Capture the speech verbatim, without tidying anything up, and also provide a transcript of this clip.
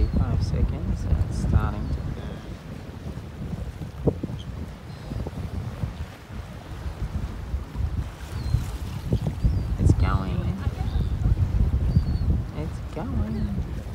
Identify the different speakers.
Speaker 1: thirty-five seconds and it's starting to go. It's going. It's going.